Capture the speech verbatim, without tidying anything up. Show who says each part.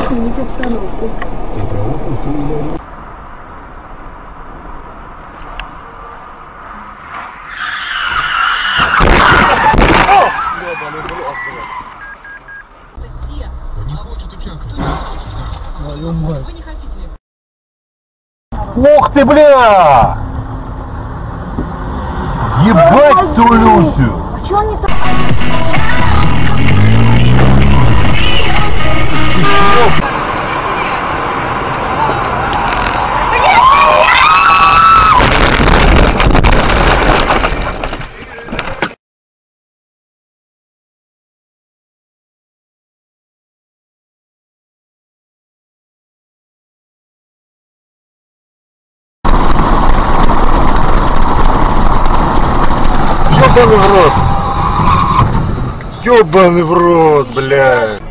Speaker 1: сменить обстановку.
Speaker 2: Это те,
Speaker 3: не хочет участвовать.
Speaker 2: кто не хочет участвовать. Вы не хотите.
Speaker 4: Ух ты, бля! Ебать ту Люсю!
Speaker 1: А чё они так?
Speaker 4: Ёбаный в рот! Ёбаный в рот, блядь!